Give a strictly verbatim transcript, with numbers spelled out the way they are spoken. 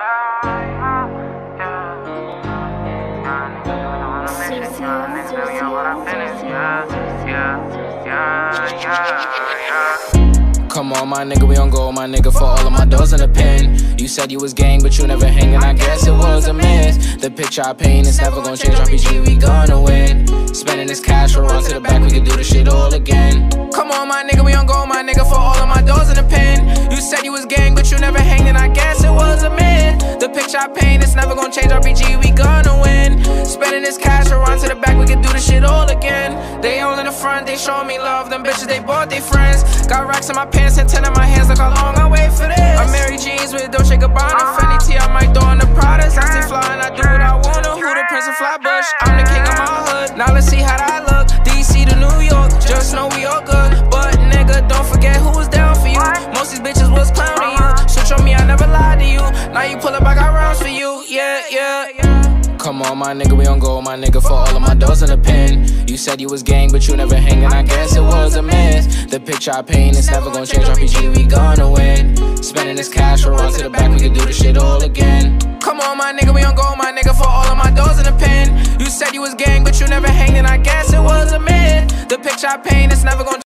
Come on, my nigga, we on go, my nigga, for all of my doors in the pen. You said you was gang, but you never hanging, I guess it was a myth. The picture I paint is never gonna change, R P G, we gonna win. Spending this cash, we'll run to the back, we can do this shit all again. Come on, my nigga, we on go, my nigga, for all of my doors in the pen. You said you was gang, but you never hanging, I guess it was a myth. The picture I paint is never gonna change, R P G, we gonna win. Spending this cash, we'll run to the back, we can do this shit all again. They all in the front, they show me love, them bitches, they bought their friends. Got racks in my pants and ten in my hands, look how long I wait for this. I'm Mary Jeans with Dolce Gabbana, Fendi T, I might throw on the Prada. Sexy fly and I do what I wanna. Who the Prince of Flatbush? I'm the king of my hood. Now let's see how that look. D C to New York, just know we all good. But nigga, don't forget who was down for you. Most these bitches was clowning you. Switch on me, I never lied to you. Now you pull up, I got rounds for you. Yeah, yeah, yeah. Come on, my nigga, we on go, my nigga, for all of my doors in the pen. You said you was gang, but you never hanging, I guess it was a myth. The picture I paint is never gonna change, R P G, we gonna win. Spending this cash, we'll run to the back, we can do this shit all again. Come on, my nigga, we on go, my nigga, for all of my doors in the pen. You said you was gang, but you never hanging, I guess it was a myth. The picture I paint is never gonna